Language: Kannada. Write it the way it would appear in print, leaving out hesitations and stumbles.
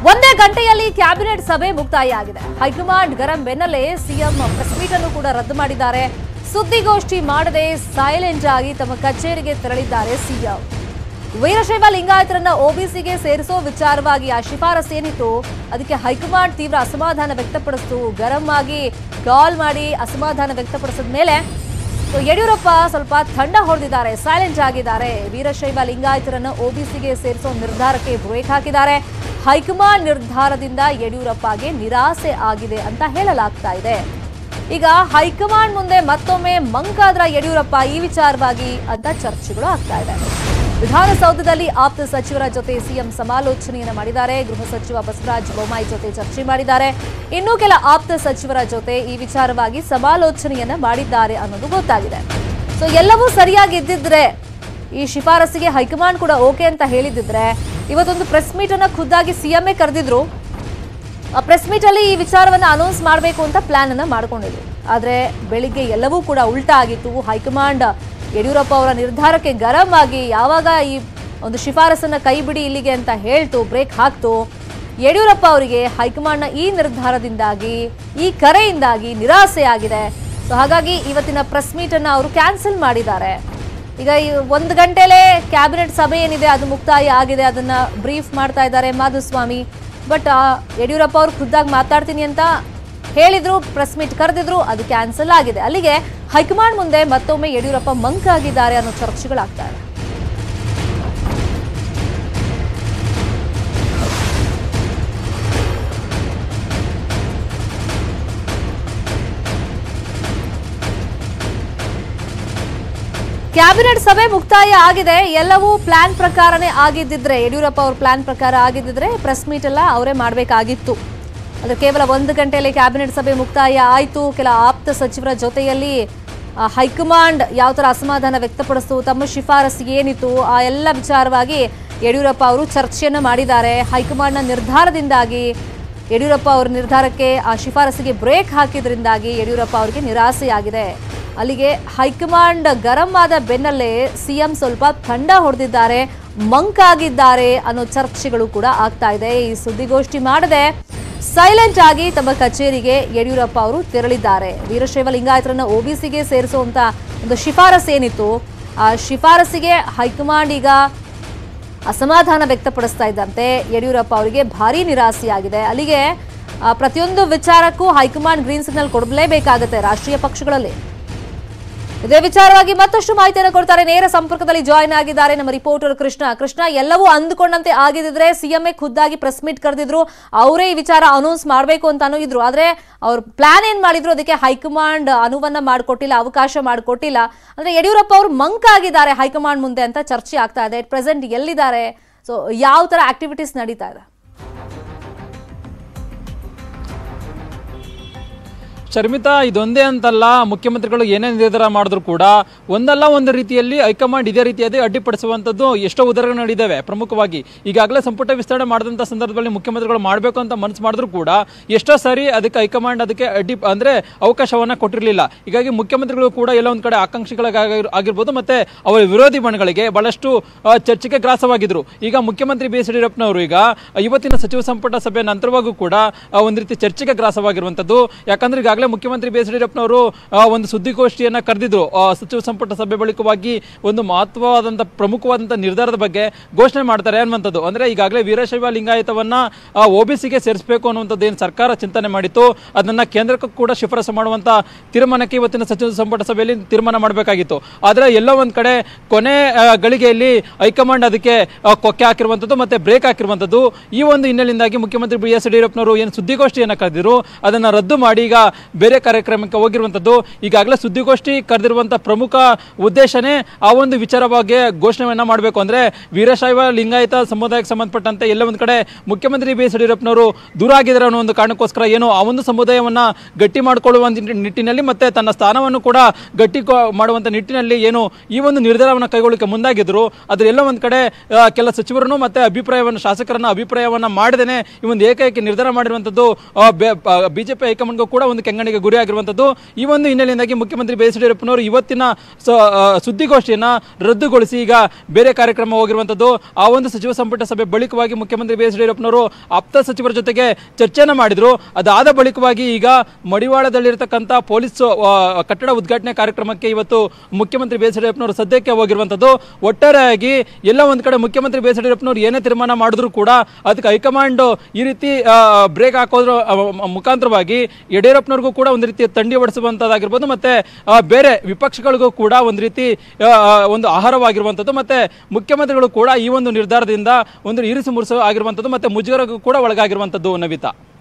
ಒಂದೇ ಗಂಟೆಯಲ್ಲಿ ಕ್ಯಾಬಿನೆಟ್ ಸಭೆ ಮುಕ್ತಾಯ ಆಗಿದೆ. ಹೈಕಮಾಂಡ್ ಗರಂ ಬೆನ್ನಲ್ಲೇ ಸಿಎಂ ಪ್ರೆಸ್ ಮೀಟ್ ಅನ್ನು ಕೂಡ ರದ್ದು ಮಾಡಿದ್ದಾರೆ. ಸುದ್ದಿಗೋಷ್ಠಿ ಮಾಡದೆ ಸೈಲೆಂಟ್ ಆಗಿ ತಮ್ಮ ಕಚೇರಿಗೆ ತೆರಳಿದ್ದಾರೆ ಸಿಎಂ. ವೀರಶೈವ ಲಿಂಗಾಯತರನ್ನ ಓಬಿಸಿಗೆ ಸೇರಿಸೋ ವಿಚಾರವಾಗಿ ಆ ಶಿಫಾರಸು ಏನಿತ್ತು ಅದಕ್ಕೆ ಹೈಕಮಾಂಡ್ ತೀವ್ರ ಅಸಮಾಧಾನ ವ್ಯಕ್ತಪಡಿಸಿತು. ಗರಂ ಆಗಿ ಕಾಲ್ ಮಾಡಿ ಅಸಮಾಧಾನ ವ್ಯಕ್ತಪಡಿಸಿದ ಮೇಲೆ ಯಡಿಯೂರಪ್ಪ ಸ್ವಲ್ಪ ತಂಡ ಹೊಡೆದಿದ್ದಾರೆ, ಸೈಲೆಂಟ್ ಆಗಿದ್ದಾರೆ. ವೀರಶೈವ ಲಿಂಗಾಯತರನ್ನ ಓಬಿಸಿಗೆ ಸೇರಿಸೋ ನಿರ್ಧಾರಕ್ಕೆ ಬ್ರೇಕ್ ಹಾಕಿದ್ದಾರೆ. ಹೈಕಮಾಂಡ್ ನಿರ್ಧಾರದಿಂದ ಯಡಿಯೂರಪ್ಪಗೆ ನಿರಾಸೆ ಆಗಿದೆ ಅಂತ ಹೇಳಲಾಗ್ತಾ ಇದೆ. ಈಗ ಹೈಕಮಾಂಡ್ ಮುಂದೆ ಮತ್ತೊಮ್ಮೆ ಮಂಕಾದ್ರ ಯಡಿಯೂರಪ್ಪ ಈ ವಿಚಾರವಾಗಿ ಅಂತ ಚರ್ಚೆಗಳು ಆಗ್ತಾ ಇದೆ. ವಿಧಾನಸೌಧದಲ್ಲಿ ಆಪ್ತ ಸಚಿವರ ಜೊತೆ ಸಿಎಂ ಸಮಾಲೋಚನೆಯನ್ನ ಮಾಡಿದ್ದಾರೆ. ಗೃಹ ಸಚಿವ ಬಸವರಾಜ ಬೊಮ್ಮಾಯಿ ಜೊತೆ ಚರ್ಚೆ ಮಾಡಿದ್ದಾರೆ. ಇನ್ನೂ ಕೆಲ ಆಪ್ತ ಸಚಿವರ ಜೊತೆ ಈ ವಿಚಾರವಾಗಿ ಸಮಾಲೋಚನೆಯನ್ನ ಮಾಡಿದ್ದಾರೆ ಅನ್ನೋದು ಗೊತ್ತಾಗಿದೆ. ಸೊ ಎಲ್ಲವೂ ಸರಿಯಾಗಿ ಇದ್ದಿದ್ರೆ, ಈ ಶಿಫಾರಸಿಗೆ ಹೈಕಮಾಂಡ್ ಕೂಡ ಓಕೆ ಅಂತ ಹೇಳಿದ್ರೆ ಇವತ್ತೊಂದು ಪ್ರೆಸ್ ಮೀಟ್ ಅನ್ನ ಖುದ್ದಾಗಿ ಸಿಎಂఏ ಕರೆದಿದ್ರು. ಆ ಪ್ರೆಸ್ ಮೀಟ್ ಅಲ್ಲಿ ಈ ವಿಚಾರವನ್ನ ಅನೌನ್ಸ್ ಮಾಡಬೇಕು ಅಂತ ಪ್ಲಾನ್ ಅನ್ನ ಮಾಡ್ಕೊಂಡಿದ್ರು. ಆದ್ರೆ ಬೆಳಿಗ್ಗೆ ಎಲ್ಲವೂ ಕೂಡ ಉಲ್ಟಾ ಆಗಿತ್ತು. ಹೈಕಮಾಂಡ್ ಯಡಿಯೂರಪ್ಪ ಅವರ ನಿರ್ಧಾರಕ್ಕೆ ಗರಂ ಆಗಿ ಯಾವಾಗ ಈ ಒಂದು ಶಿಫಾರಸನ್ನ ಕೈ ಬಿಡಿ ಇಲ್ಲಿಗೆ ಅಂತ ಹೇಳ್ತು, ಬ್ರೇಕ್ ಹಾಕ್ತು, ಯಡಿಯೂರಪ್ಪ ಅವರಿಗೆ ಹೈಕಮಾಂಡ್ನ ಈ ನಿರ್ಧಾರದಿಂದಾಗಿ, ಈ ಕರೆಯಿಂದಾಗಿ ನಿರಾಸೆ ಆಗಿದೆ. ಸೊ ಹಾಗಾಗಿ ಇವತ್ತಿನ ಪ್ರೆಸ್ ಮೀಟ್ ಅನ್ನ ಅವರು ಕ್ಯಾನ್ಸಲ್ ಮಾಡಿದ್ದಾರೆ. ಈಗ ಒಂದು ಗಂಟೆಲೇ ಕ್ಯಾಬಿನೆಟ್ ಸಭೆ ಏನಿದೆ ಅದು ಮುಕ್ತಾಯ ಆಗಿದೆ, ಅದನ್ನ ಬ್ರೀಫ್ ಮಾಡ್ತಾ ಇದ್ದಾರೆ ಮಾಧುಸ್ವಾಮಿ. ಬಟ್ ಯಡಿಯೂರಪ್ಪ ಅವರು ಖುದ್ದಾಗಿ ಮಾತಾಡ್ತೀನಿ ಅಂತ ಹೇಳಿದ್ರು, ಪ್ರೆಸ್ ಮೀಟ್ ಕರೆದಿದ್ರು, ಅದು ಕ್ಯಾನ್ಸಲ್ ಆಗಿದೆ. ಅಲ್ಲಿಗೆ ಹೈಕಮಾಂಡ್ ಮುಂದೆ ಮತ್ತೊಮ್ಮೆ ಯಡಿಯೂರಪ್ಪ ಮಂಕಾಗಿದ್ದಾರೆ ಅನ್ನೋ ಚರ್ಚೆಗಳಾಗ್ತಾ ಇದೆ. ಕ್ಯಾಬಿನೆಟ್ ಸಭೆ ಮುಕ್ತಾಯ ಆಗಿದೆ. ಎಲ್ಲವೂ ಪ್ಲಾನ್ ಪ್ರಕಾರನೇ ಆಗಿದ್ದಿದ್ರೆ, ಯಡಿಯೂರಪ್ಪ ಅವ್ರ ಪ್ಲಾನ್ ಪ್ರಕಾರ ಆಗಿದ್ದಿದ್ರೆ ಪ್ರೆಸ್ ಮೀಟ್ ಎಲ್ಲ ಅವರೇ ಮಾಡಬೇಕಾಗಿತ್ತು. ಅದು ಕೇವಲ ಒಂದು ಗಂಟೆಯಲ್ಲಿ ಕ್ಯಾಬಿನೆಟ್ ಸಭೆ ಮುಕ್ತಾಯ ಆಯಿತು. ಕೆಲ ಆಪ್ತ ಸಚಿವರ ಜೊತೆಯಲ್ಲಿ ಹೈಕಮಾಂಡ್ ಯಾವ ಥರ ಅಸಮಾಧಾನ ವ್ಯಕ್ತಪಡಿಸ್ತು, ತಮ್ಮ ಶಿಫಾರಸು ಏನಿತ್ತು ಆ ಎಲ್ಲ ವಿಚಾರವಾಗಿ ಯಡಿಯೂರಪ್ಪ ಅವರು ಚರ್ಚೆಯನ್ನು ಮಾಡಿದ್ದಾರೆ. ಹೈಕಮಾಂಡ್ನ ನಿರ್ಧಾರದಿಂದಾಗಿ, ಯಡಿಯೂರಪ್ಪ ಅವರ ನಿರ್ಧಾರಕ್ಕೆ ಆ ಶಿಫಾರಸಿಗೆ ಬ್ರೇಕ್ ಹಾಕಿದ್ರಿಂದಾಗಿ ಯಡಿಯೂರಪ್ಪ ಅವರಿಗೆ ನಿರಾಸೆಯಾಗಿದೆ. ಅಲ್ಲಿಗೆ ಹೈಕಮಾಂಡ್ ಗರಂ ಆದ ಬೆನ್ನಲ್ಲೇ ಸಿಎಂ ಸ್ವಲ್ಪ ತಂಡ ಹೊಡೆದಿದ್ದಾರೆ, ಮಂಕಾಗಿದ್ದಾರೆ ಅನ್ನೋ ಚರ್ಚೆಗಳು ಕೂಡ ಆಗ್ತಾ ಇದೆ. ಈ ಸುದ್ದಿಗೋಷ್ಠಿ ಮಾಡದೆ ಸೈಲೆಂಟ್ ಆಗಿ ತಮ್ಮ ಕಚೇರಿಗೆ ಯಡಿಯೂರಪ್ಪ ಅವರು ತೆರಳಿದ್ದಾರೆ. ವೀರಶೈವ ಲಿಂಗಾಯತರನ್ನ ಓಬಿಸಿಗೆ ಸೇರಿಸುವಂತ ಒಂದು ಶಿಫಾರಸು ಏನಿತ್ತು ಆ ಶಿಫಾರಸಿಗೆ ಹೈಕಮಾಂಡ್ ಈಗ ಅಸಮಾಧಾನ ವ್ಯಕ್ತಪಡಿಸ್ತಾ ಇದ್ದಂತೆ ಯಡಿಯೂರಪ್ಪ ಅವರಿಗೆ ಭಾರಿ ನಿರಾಸೆಯಾಗಿದೆ. ಅಲ್ಲಿಗೆ ಪ್ರತಿಯೊಂದು ವಿಚಾರಕ್ಕೂ ಹೈಕಮಾಂಡ್ ಗ್ರೀನ್ ಸಿಗ್ನಲ್ ಕೊಡಲೇಬೇಕಾಗುತ್ತೆ ರಾಷ್ಟ್ರೀಯ ಪಕ್ಷಗಳಲ್ಲಿ. ಇದೇ ವಿಚಾರವಾಗಿ ಮತ್ತಷ್ಟು ಮಾಹಿತಿಯನ್ನು ಕೊಡ್ತಾರೆ. ನೇರ ಸಂಪರ್ಕದಲ್ಲಿ ಜಾಯಿನ್ ಆಗಿದ್ದಾರೆ ನಮ್ಮ ರಿಪೋರ್ಟರ್ ಕೃಷ್ಣ. ಎಲ್ಲವೂ ಅಂದುಕೊಂಡಂತೆ ಆಗಿದ್ರೆ ಸಿಎಂఏ ಖುದ್ದಾಗಿ ಪ್ರೆಸ್ ಮೀಟ್ ಕರೆದಿದ್ರು, ಅವರೇ ಈ ವಿಚಾರ ಅನೌನ್ಸ್ ಮಾಡಬೇಕು ಅಂತಾನೂ ಇದ್ರು. ಆದ್ರೆ ಅವ್ರ ಪ್ಲಾನ್ ಏನ್ ಮಾಡಿದ್ರು ಅದಕ್ಕೆ ಹೈಕಮಾಂಡ್ ಅನುವನ್ನ ಮಾಡಿಕೊಟ್ಟಿಲ್ಲ, ಅವಕಾಶ ಮಾಡಿಕೊಟ್ಟಿಲ್ಲ. ಅಂದ್ರೆ ಯಡಿಯೂರಪ್ಪ ಅವರು ಮಂಕಾಗಿದ್ದಾರೆ ಹೈಕಮಾಂಡ್ ಮುಂದೆ ಅಂತ ಚರ್ಚೆ ಆಗ್ತಾ ಇದೆ. ಪ್ರೆಸೆಂಟ್ ಎಲ್ಲಿದ್ದಾರೆ, ಸೊ ಯಾವ ತರ ಆಕ್ಟಿವಿಟೀಸ್ ನಡೀತಾ ಇದೆ? ಶರ್ಮಿತಾ, ಇದೊಂದೇ ಅಂತಲ್ಲ, ಮುಖ್ಯಮಂತ್ರಿಗಳು ಏನೇ ನಿರ್ಧಾರ ಮಾಡಿದ್ರು ಕೂಡ ಒಂದಲ್ಲ ಒಂದು ರೀತಿಯಲ್ಲಿ ಹೈಕಮಾಂಡ್ ಇದೇ ರೀತಿಯಾಗಿ ಅಡ್ಡಿಪಡಿಸುವಂಥದ್ದು ಎಷ್ಟೋ ಉದಾಹರಣೆಗಳು ನಡೆದಿವೆ. ಪ್ರಮುಖವಾಗಿ ಈಗಾಗಲೇ ಸಂಪುಟ ವಿಸ್ತರಣೆ ಮಾಡಿದಂಥ ಸಂದರ್ಭದಲ್ಲಿ ಮುಖ್ಯಮಂತ್ರಿಗಳು ಮಾಡಬೇಕು ಅಂತ ಮನಸ್ಸು ಮಾಡಿದ್ರು ಕೂಡ ಎಷ್ಟೋ ಸಾರಿ ಅದಕ್ಕೆ ಹೈಕಮಾಂಡ್ ಅದಕ್ಕೆ ಅವಕಾಶವನ್ನು ಕೊಟ್ಟಿರಲಿಲ್ಲ. ಹೀಗಾಗಿ ಮುಖ್ಯಮಂತ್ರಿಗಳು ಕೂಡ ಎಲ್ಲ ಒಂದು ಕಡೆ ಆಕಾಂಕ್ಷಿಗಳಾಗಿರ್ಬೋದು ಮತ್ತೆ ಅವರ ವಿರೋಧಿ ಬಣಗಳಿಗೆ ಬಹಳಷ್ಟು ಚರ್ಚೆಗೆ ಗ್ರಾಸವಾಗಿದ್ರು. ಈಗ ಮುಖ್ಯಮಂತ್ರಿ BS ಯಡಿಯೂರಪ್ಪನವರು ಈಗ ಇವತ್ತಿನ ಸಚಿವ ಸಂಪುಟ ಸಭೆ ನಂತರವಾಗೂ ಕೂಡ ಒಂದು ರೀತಿ ಚರ್ಚೆಗೆ ಗ್ರಾಸವಾಗಿರುವಂಥದ್ದು. ಯಾಕಂದ್ರೆ ಈಗಾಗಲೇ ಮುಖ್ಯಮಂತ್ರಿ BS ಯಡಿಯೂರಪ್ಪನವರು ಒಂದು ಸುದ್ದಿಗೋಷ್ಠಿಯನ್ನ ಕರೆದಿದ್ರು. ಸಚಿವ ಸಂಪುಟ ಸಭೆ ಬಳಿಕವಾಗಿ ಒಂದು ಮಹತ್ವವಾದಂತಹ ಪ್ರಮುಖವಾದಂತಹ ನಿರ್ಧಾರದ ಬಗ್ಗೆ ಘೋಷಣೆ ಮಾಡ್ತಾರೆ ಅನ್ನುವಂಥದ್ದು. ಅಂದ್ರೆ ಈಗಾಗಲೇ ವೀರಶೈವ ಲಿಂಗಾಯತವನ್ನ ಓಬಿಸಿಗೆ ಸೇರಿಸಬೇಕು ಅನ್ನುವಂಥದ್ದು ಏನು ಸರ್ಕಾರ ಚಿಂತನೆ ಮಾಡಿತ್ತು, ಅದನ್ನ ಕೇಂದ್ರಕ್ಕೂ ಕೂಡ ಶಿಫಾರಸು ಮಾಡುವಂತ ತೀರ್ಮಾನಕ್ಕೆ ಇವತ್ತಿನ ಸಚಿವ ಸಂಪುಟ ಸಭೆಯಲ್ಲಿ ತೀರ್ಮಾನ ಮಾಡಬೇಕಾಗಿತ್ತು. ಆದ್ರೆ ಎಲ್ಲೋ ಒಂದ್ ಕಡೆ ಕೊನೆ ಗಳಿಗೆಯಲ್ಲಿ ಹೈಕಮಾಂಡ್ ಅದಕ್ಕೆ ಕೊಕ್ಕೆ ಹಾಕಿರುವಂಥದ್ದು ಮತ್ತೆ ಬ್ರೇಕ್ ಹಾಕಿರುವಂಥದ್ದು. ಈ ಒಂದು ಹಿನ್ನೆಲೆಯಿಂದಾಗಿ ಮುಖ್ಯಮಂತ್ರಿ BS ಯಡಿಯೂರಪ್ಪನವರು ಏನು ಸುದ್ದಿಗೋಷ್ಠಿಯನ್ನ ಕರೆದಿದ್ರು ಅದನ್ನ ರದ್ದು ಮಾಡಿ ಈಗ ಬೇರೆ ಕಾರ್ಯಕ್ರಮಕ್ಕೆ ಹೋಗಿರುವಂಥದ್ದು. ಈಗಾಗಲೇ ಸುದ್ದಿಗೋಷ್ಠಿ ಕರೆದಿರುವಂತಹ ಪ್ರಮುಖ ಉದ್ದೇಶನೇ ಆ ಒಂದು ವಿಚಾರವಾಗಿ ಘೋಷಣೆಯನ್ನ ಮಾಡಬೇಕು. ಅಂದ್ರೆ ವೀರಶೈವ ಲಿಂಗಾಯತ ಸಮುದಾಯಕ್ಕೆ ಸಂಬಂಧಪಟ್ಟಂತೆ ಎಲ್ಲ ಒಂದು ಕಡೆ ಮುಖ್ಯಮಂತ್ರಿ BS ಯಡಿಯೂರಪ್ಪನವರು ದೂರ ಆಗಿದ್ದಾರೆ ಅನ್ನೋ ಒಂದು ಕಾರಣಕ್ಕೋಸ್ಕರ ಏನು ಆ ಒಂದು ಸಮುದಾಯವನ್ನ ಗಟ್ಟಿ ಮಾಡಿಕೊಳ್ಳುವ ನಿಟ್ಟಿನಲ್ಲಿ ಮತ್ತೆ ತನ್ನ ಸ್ಥಾನವನ್ನು ಕೂಡ ಗಟ್ಟಿ ಮಾಡುವಂತ ನಿಟ್ಟಿನಲ್ಲಿ ಏನು ಈ ಒಂದು ನಿರ್ಧಾರವನ್ನು ಕೈಗೊಳ್ಳಕ್ಕೆ ಮುಂದಾಗಿದ್ರು. ಅದ್ರ ಎಲ್ಲ ಒಂದ್ ಕಡೆ ಕೆಲ ಸಚಿವರನ್ನು ಮತ್ತೆ ಅಭಿಪ್ರಾಯವನ್ನು ಶಾಸಕರನ್ನ ಅಭಿಪ್ರಾಯವನ್ನ ಮಾಡದೇನೆ ಈ ಒಂದು ಏಕೈಕ ನಿರ್ಧಾರ ಮಾಡಿರುವಂತದ್ದು ಬಿಜೆಪಿ ಹೈಕಮಾಂಡ್ಗೂ ಕೂಡ ಒಂದು ಕೆಂಗಣ್ಣ ವಿಚಾರಣೆಗೆ ಗುರಿ ಆಗಿರುವಂತದ್ದು. ಈ ಒಂದು ಹಿನ್ನೆಲೆಯಿಂದಾಗಿ ಮುಖ್ಯಮಂತ್ರಿ ಬಿ ಎಸ್ ಯಡಿಯೂರಪ್ಪನವರು ಇವತ್ತಿನ ಸುದ್ದಿಗೋಷ್ಠಿಯನ್ನ ರದ್ದುಗೊಳಿಸಿ ಈಗ ಬೇರೆ ಕಾರ್ಯಕ್ರಮ ಹೋಗಿರುವಂತದ್ದು. ಆ ಒಂದು ಸಚಿವ ಸಂಪುಟ ಸಭೆ ಬಳಿಕವಾಗಿ ಮುಖ್ಯಮಂತ್ರಿ ಬಿ ಎಸ್ ಯಡಿಯೂರಪ್ಪನವರು ಆಪ್ತ ಸಚಿವರ ಜೊತೆಗೆ ಚರ್ಚೆಯನ್ನ ಮಾಡಿದ್ರು. ಅದಾದ ಬಳಿಕವಾಗಿ ಈಗ ಮಡಿವಾಳದಲ್ಲಿರತಕ್ಕಂಥ ಪೊಲೀಸ್ ಕಟ್ಟಡ ಉದ್ಘಾಟನೆ ಕಾರ್ಯಕ್ರಮಕ್ಕೆ ಇವತ್ತು ಮುಖ್ಯಮಂತ್ರಿ ಬಿ ಎಸ್ ಯಡಿಯೂರಪ್ಪನವರು ಸದ್ಯಕ್ಕೆ ಹೋಗಿರುವಂತದ್ದು. ಒಟ್ಟಾರೆಯಾಗಿ ಎಲ್ಲ ಒಂದ್ ಕಡೆ ಮುಖ್ಯಮಂತ್ರಿ ಬಿ ಎಸ್ ಯಡಿಯೂರಪ್ಪನವರು ಏನೇ ತೀರ್ಮಾನ ಮಾಡಿದ್ರು ಕೂಡ ಅದಕ್ಕೆ ಹೈಕಮಾಂಡ್ ಈ ರೀತಿ ಬ್ರೇಕ್ ಹಾಕೋದ್ರ ಮುಖಾಂತರವಾಗಿ ಯಡಿಯೂರಪ್ಪನವ್ರಿಗೂ ಕೂಡ ಒಂದು ರೀತಿ ತಂಡಿ ಹೊಡಿಸುವಂತದ್ದಾಗಿರ್ಬೋದು, ಮತ್ತೆ ಬೇರೆ ವಿಪಕ್ಷಗಳಿಗೂ ಕೂಡ ಒಂದು ರೀತಿ ಒಂದು ಆಹಾರವಾಗಿರುವಂತದ್ದು, ಮತ್ತೆ ಮುಖ್ಯಮಂತ್ರಿಗಳು ಕೂಡ ಈ ಒಂದು ನಿರ್ಧಾರದಿಂದ ಒಂದು ಇರಿಸು ಮುರಿಸು ಆಗಿರುವಂತದ್ದು, ಮತ್ತೆ ಮುಜುಗರಕ್ಕೂ ಕೂಡ ಒಳಗಾಗಿರುವಂತದ್ದು. ನವಿತಾ.